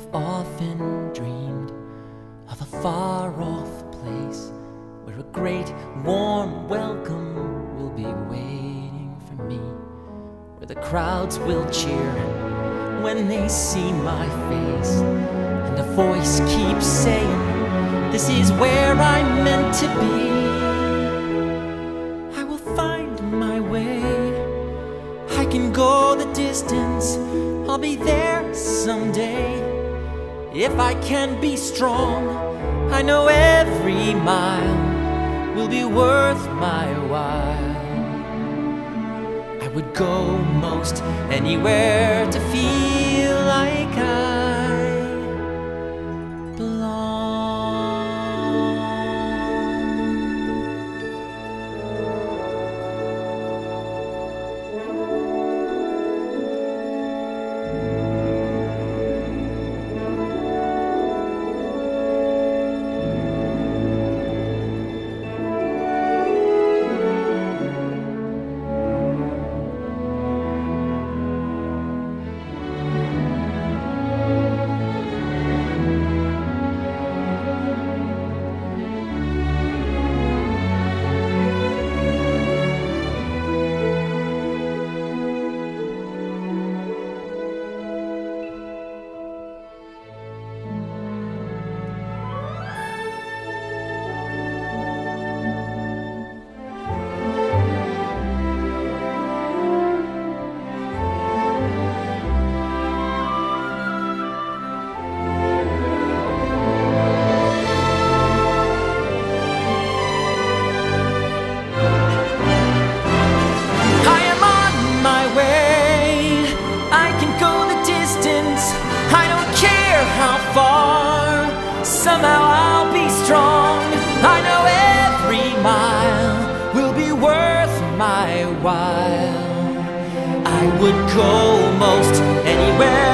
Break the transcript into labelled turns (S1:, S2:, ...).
S1: often dreamed of a far-off place where a great warm welcome will be waiting for me, where the crowds will cheer when they see my face, and a voice keeps saying, "This is where I'm meant to be." I will find my way, I can go the distance, I'll be there someday. If I can be strong, I know every mile will be worth my while. I would go most anywhere to feel like I belong. How far, somehow I'll be strong. I know every mile will be worth my while. I would go most anywhere